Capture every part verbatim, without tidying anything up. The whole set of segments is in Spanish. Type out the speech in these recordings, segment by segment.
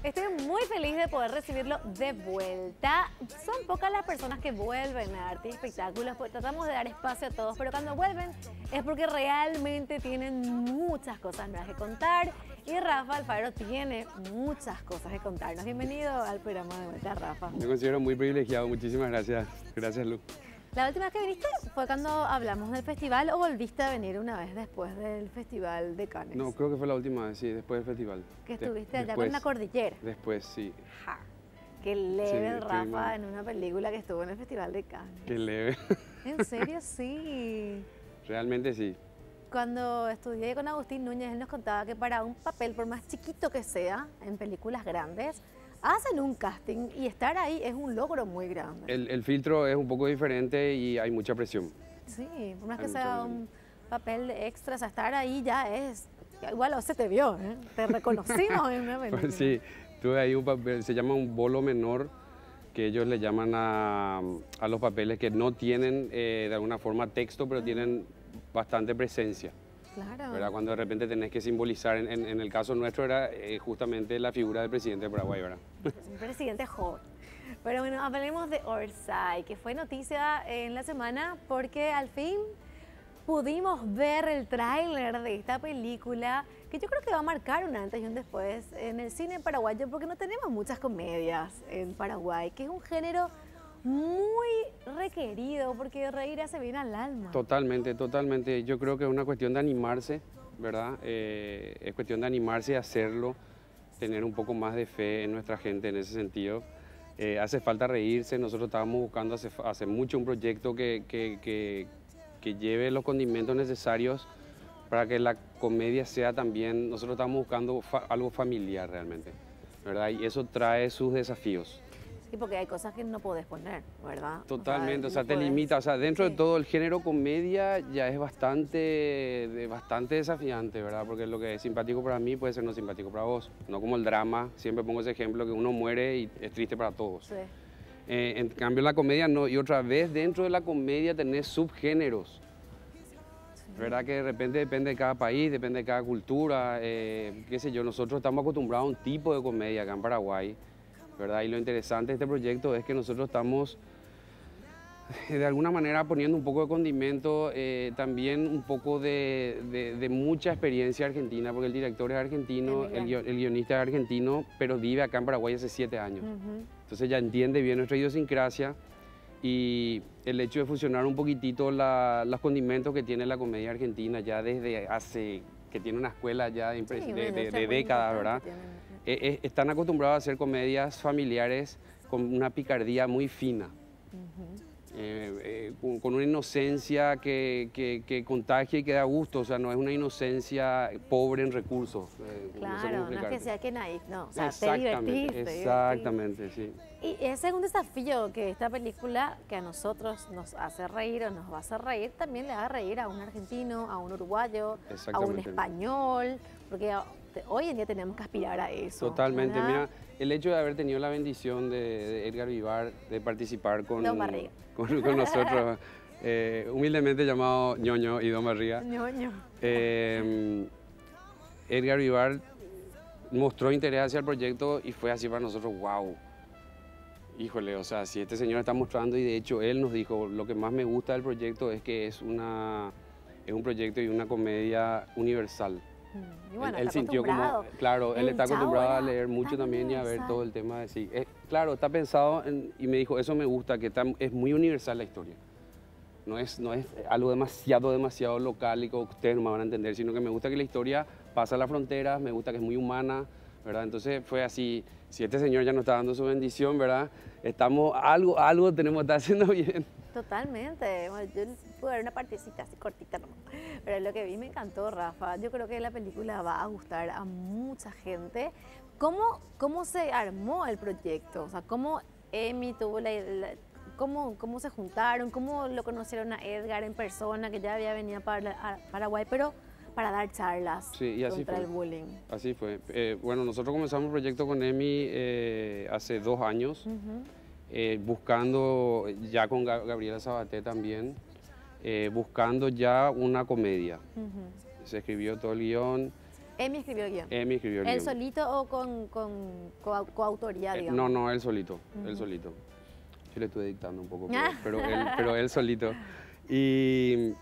Estoy muy feliz de poder recibirlo de vuelta. Son pocas las personas que vuelven a Arte y Espectáculos, porque tratamos de dar espacio a todos, pero cuando vuelven es porque realmente tienen muchas cosas nuevas que contar. Y Rafa Alfaro tiene muchas cosas que contarnos. Bienvenido al programa de vuelta, Rafa. Me considero muy privilegiado, muchísimas gracias. Gracias, Lu. La última vez que viniste fue cuando hablamos del festival, ¿o volviste a venir una vez después del Festival de Cannes? No, creo que fue la última vez, sí, después del festival. Que estuviste allá después, con la cordillera. Después, sí. Ja, qué leve Sí, el Rafa estuvimos- en una película que estuvo en el Festival de Cannes. Qué leve. En serio, sí. Realmente sí. Cuando estudié con Agustín Núñez, él nos contaba que para un papel, por más chiquito que sea, en películas grandes, hacen un casting y estar ahí es un logro muy grande. El, el filtro es un poco diferente y hay mucha presión. Sí, por más Hay que mucha sea presión. un papel de extras, a estar ahí ya es... Igual o se te vio, ¿eh? Te reconocimos en una película. Pues sí, tuve ahí un papel, se llama un bolo menor, que ellos le llaman a, a los papeles que no tienen eh, de alguna forma texto, pero tienen bastante presencia. Claro. ¿Verdad? Cuando de repente tenés que simbolizar, en, en- en el caso nuestro era eh, justamente la figura del presidente de Paraguay, ¿verdad? Un presidente joven. Pero bueno, hablemos de Orsay, que fue noticia en la semana porque al fin pudimos ver el tráiler de esta película, que yo creo que va a marcar un antes y un después en el cine paraguayo, porque no tenemos muchas comedias en Paraguay, que es un género muy requerido, porque reír hace bien al alma. Totalmente, totalmente. Yo creo que es una cuestión de animarse, ¿verdad? Eh, es cuestión de animarse y hacerlo, tener un poco más de fe en nuestra gente en ese sentido. Eh, hace falta reírse. Nosotros estábamos buscando hace, hace mucho un proyecto que, que, que, que lleve los condimentos necesarios para que la comedia sea también. Nosotros estamos buscando fa- algo familiar realmente, ¿verdad? Y eso trae sus desafíos. Sí, porque hay cosas que no podés poner, ¿verdad? Totalmente, o sea, no te podés- limita, o sea, dentro Sí. de todo el género comedia ya es bastante, de- bastante desafiante, ¿verdad? Porque lo que es simpático para mí puede ser no simpático para vos, no como el drama, siempre pongo ese ejemplo que uno muere y es triste para todos. Sí. Eh, en cambio la comedia no, y otra vez dentro de la comedia tenés subgéneros, ¿verdad? Que de repente depende de cada país, depende de cada cultura, eh, qué sé yo, nosotros estamos acostumbrados a un tipo de comedia acá en Paraguay, ¿verdad? Y lo interesante de este proyecto es que nosotros estamos de alguna manera poniendo un poco de condimento, eh, también un poco de, de- de mucha experiencia argentina, porque el director es argentino, el, guio- el guionista es argentino, pero vive acá en Paraguay hace siete años. Ujú. Entonces ya entiende bien nuestra idiosincrasia y el hecho de fusionar un poquitito la- los condimentos que tiene la comedia argentina ya desde hace, que tiene una escuela ya de, impres- Sí, de- una de- industria de muy décadas, importante ¿verdad? tienen. Eh, eh, están acostumbrados a hacer comedias familiares con una picardía muy fina, Ujú. eh, eh, con, con una inocencia que, que, que contagia y que da gusto, o sea, no es una inocencia pobre en recursos. eh, no sé cómo Claro, no es que explicarte. sea que naif, no, o sea, te Exactamente, divertiste. exactamente, sí. Y ese es un desafío que esta película, que a nosotros nos hace reír o nos va a hacer reír, también le haga reír a un argentino, a un uruguayo, a un Exactamente. español, porque a- te- hoy en día tenemos que aspirar a eso. Totalmente, ¿verdad? mira, el hecho de haber tenido la bendición de, de Edgar Vivar, de participar con, Don Barriga. con, con nosotros, eh, humildemente llamado Ñoño y Don Barriga, Ñoño. eh, Edgar Vivar mostró interés hacia el proyecto y fue así para nosotros, wow. Híjole, o sea, si este señor está mostrando y de hecho él nos dijo, lo que más me gusta del proyecto es que es, una, es un proyecto y una comedia universal. Mm, Y bueno, él, él está sintió como, acostumbrado. claro, él El está Chavo acostumbrado a era leer mucho tan también y a ver universal. todo el tema de sí. Eh, claro, está pensado en- y me dijo, eso me gusta, que está- es muy universal la historia. No es, no es algo demasiado, demasiado local y que ustedes no me van a entender, sino que me gusta que la historia pasa las fronteras, me gusta que es muy humana, ¿verdad? Entonces fue así, si este señor ya nos está dando su bendición, ¿verdad? Estamos, algo, algo tenemos que estar haciendo bien. Totalmente. Bueno, yo pude ver una partecita así cortita, ¿no? Pero lo que vi me encantó, Rafa. Yo creo que la película va a gustar a mucha gente. ¿Cómo, cómo se armó el proyecto? O sea, ¿cómo Emi tuvo la, la- cómo, cómo se juntaron? ¿Cómo lo conocieron a Edgar en persona, que ya había venido para a Paraguay, pero para dar charlas Sí, y así contra fue. el bullying? Así fue. Eh, bueno, nosotros comenzamos el proyecto con Emi eh, hace dos años. Ujú. eh, buscando, ya con Ga- Gabriela Sabaté también, eh, buscando ya una comedia. Ujú. Se escribió todo el guión Emi escribió el guión. Emi escribió el ¿Él guión. solito o con, con co- coautoría, Eh, digamos? no, no, él solito, Ujú. él solito. Yo le estuve dictando un poco, pero, pero, él, pero él solito. Y,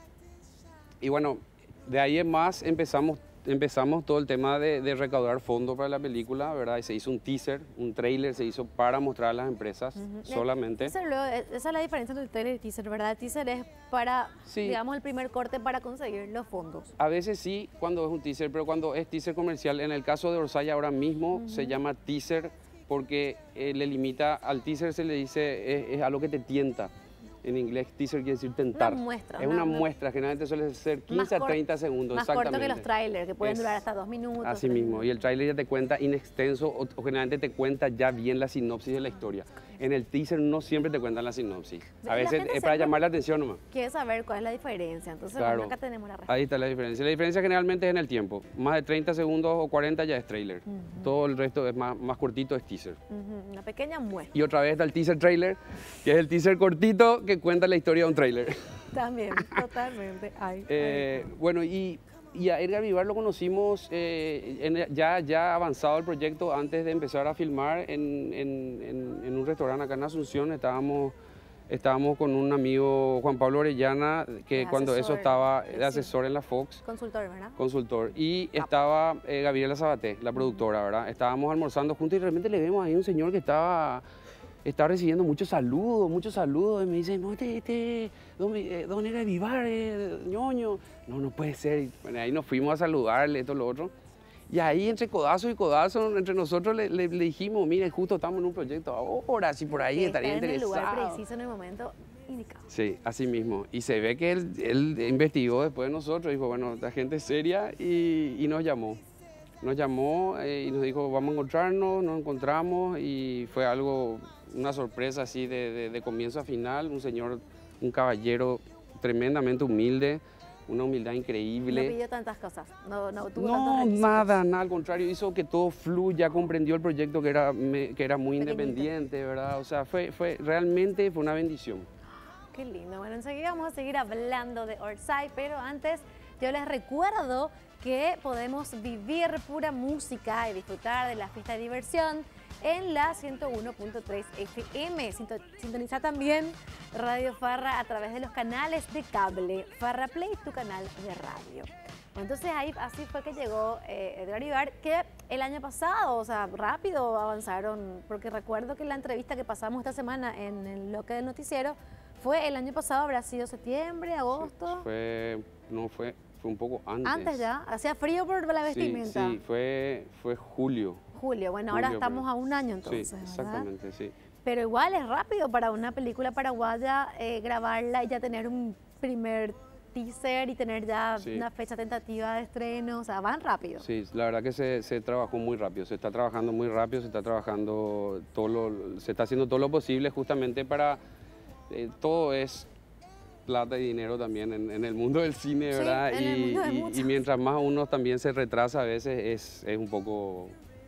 y bueno, de ahí en más empezamos, empezamos todo el tema de, de recaudar fondos para la película, ¿verdad? Y se hizo un teaser, un trailer se hizo para mostrar a las empresas Ujú. solamente. Teaser, luego, eh, esa es la diferencia entre el trailer y el teaser, ¿verdad? El teaser es para, Sí. digamos, el primer corte para conseguir los fondos. A veces sí, cuando es un teaser, pero cuando es teaser comercial, en el caso de Orsay ahora mismo se llama teaser porque eh, le limita, al teaser se le dice, es, es algo que te tienta. En inglés teaser quiere decir tentar. Una muestra, Es una- una, muestra, generalmente suele ser Más quince a cor- treinta segundos, Más exactamente. corto que los trailers, que pueden Es durar hasta dos minutos. Así tres mismo, minutos. y el tráiler ya te cuenta in extenso o, o generalmente te cuenta ya bien la sinopsis de la historia. En el teaser no siempre te cuentan la sinopsis. Y A la veces gente es para siempre- llamar la atención nomás. Quiere saber cuál es la diferencia. Entonces, Claro. bueno, acá tenemos la respuesta. Ahí está la diferencia. La diferencia generalmente es en el tiempo. Más de treinta segundos o cuarenta ya es trailer. Todo el resto es más, más cortito, es teaser. Ujú, una pequeña muestra Y otra vez está el teaser trailer, que es el teaser cortito que cuenta la historia de un trailer. también, totalmente. Ay, Eh, bueno, y, y a Edgar Vivar lo conocimos eh, en- ya, ya avanzado el proyecto antes de empezar a filmar en, en- en- en un restaurante acá en Asunción. Estábamos, estábamos con un amigo, Juan Pablo Orellana, que De cuando eso asesor, estaba sí. de asesor en la Fox. ay. Consultor, ¿verdad? Consultor. Y estaba eh, Gabriela Sabaté, la productora, ¿verdad? Estábamos almorzando juntos y de repente le vemos ahí un señor que estaba, estaba recibiendo muchos saludos, muchos saludos. Y me dice, no, este, este, don, eh, don Edgar Vivar, eh, ñoño. No, no puede ser. Y, bueno, ahí nos fuimos a saludarle, esto, lo otro. Y ahí entre codazo y codazo, entre nosotros le, le- le dijimos, mire, justo estamos en un proyecto ahora, si por ahí Que estaría está en el lugar interesado. preciso, en el momento indicado. Sí, así mismo. Y se ve que él, él investigó después de nosotros, dijo, bueno, la gente es seria y, y nos llamó. Nos llamó eh, y nos dijo, vamos a encontrarnos, nos encontramos y fue algo, una sorpresa así de, de- de comienzo a final. Un señor, un caballero tremendamente humilde, una humildad No increíble. pidió tantas cosas. No, no tuvo No, tantos requisitos. nada, nada, al contrario, hizo que todo fluya, comprendió el proyecto que era, me- que era muy Pequeñito. independiente, ¿verdad? O sea, fue, fue, realmente fue una bendición. Qué lindo. Bueno, enseguida vamos a seguir hablando de Orsay, pero antes yo les recuerdo que podemos vivir pura música y disfrutar de la fiesta de diversión en la ciento uno punto tres F M. Sinto- Sintoniza también Radio Farra a través de los canales de cable. Farra Play, tu canal de radio. Bueno, entonces ahí así fue que llegó eh, Edgar Vivar, que el año pasado, o sea, rápido avanzaron, porque recuerdo que la entrevista que pasamos esta semana en el bloque del noticiero fue el año pasado, habrá sido septiembre, agosto, Fue, no, fue, fue un poco antes. antes ya, hacía frío por la Sí, vestimenta. sí, fue, fue julio. Julio, bueno, ahora Julio, estamos pero- a un año entonces, sí, ¿verdad? exactamente, sí. Pero igual es rápido para una película paraguaya eh, grabarla y ya tener un primer teaser y tener ya Sí. una fecha tentativa de estreno, o sea, van rápido. Sí, la verdad que se, se trabajó muy rápido, se está trabajando muy rápido, se está trabajando todo lo, se está haciendo todo lo posible justamente para, eh, todo es plata y dinero también en, en el mundo del cine, Sí, ¿verdad? en el y, mundo de y- muchos. y mientras más uno también se retrasa a veces es, es un poco,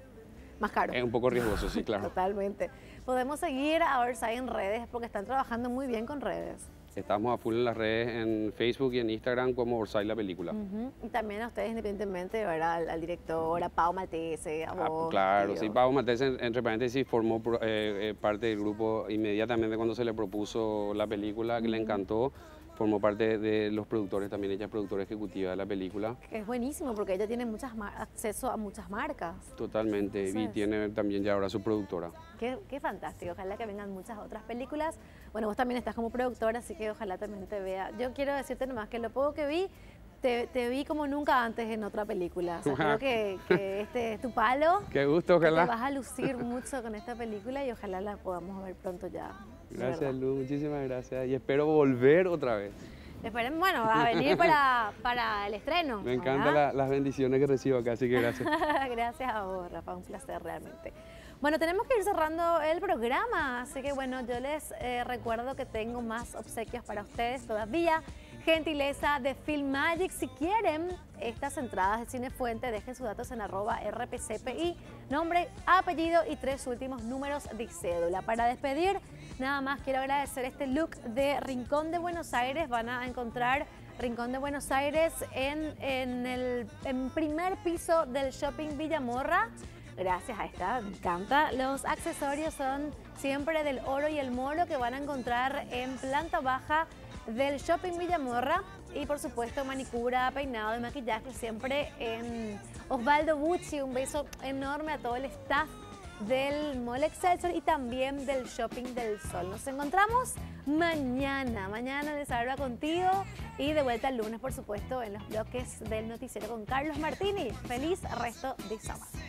Más caro. es un poco riesgoso, sí, claro. Totalmente. Podemos seguir a Orsay en redes porque están trabajando muy bien con redes. Estamos a full en las redes, en Facebook y en Instagram como Orsay la película. Ujú. Y también a ustedes independientemente, ¿verdad? Al, al director, a Pau Maltese, a Ah, vos. claro, tío. sí, Pablo Maltese, en- entre paréntesis, formó pro- eh, eh, parte del grupo inmediatamente cuando se le propuso la película, que le encantó. Formó parte de los productores, también ella es productora ejecutiva de la película. Que es buenísimo porque ella tiene muchas mar- acceso a muchas marcas. Totalmente, Eso y es. tiene también ya ahora su productora. Qué, qué fantástico, ojalá que vengan muchas otras películas. Bueno, vos también estás como productora, así que ojalá también te vea. Yo quiero decirte nomás que lo poco que vi, te, te vi como nunca antes en otra película. O sea, creo que, que este es tu palo. Qué gusto, Que te vas ojalá. a lucir mucho con esta película y ojalá la podamos ver pronto ya. de Gracias, verdad. Lu, muchísimas gracias. Y espero volver otra vez. Esperen, bueno, a venir para, para el estreno. Me encantan ¿verdad? la- las bendiciones que recibo acá, así que gracias. Gracias a vos, Rafa, un placer realmente. Bueno, tenemos que ir cerrando el programa, así que bueno, yo les eh, recuerdo que tengo más obsequios para ustedes todavía. Gentileza de Filmagic, si quieren estas entradas de Cinefuente, dejen sus datos en arroba R P C P I, nombre, apellido y tres últimos números de cédula. Para despedir, nada más quiero agradecer este look de Rincón de Buenos Aires, van a encontrar Rincón de Buenos Aires, en, en el en primer piso del Shopping Villamorra. Gracias a esta, me encanta. Los accesorios son siempre del oro y el moro que van a encontrar en planta baja del Shopping Villamorra. Y por supuesto manicura, peinado y maquillaje siempre en Osvaldo Bucci. Un beso enorme a todo el staff del Mall Excelsior y también del Shopping del Sol. Nos encontramos mañana, mañana de Saberba contigo y de vuelta el lunes, por supuesto, en los bloques del noticiero con Carlos Martini. Feliz resto de sábado.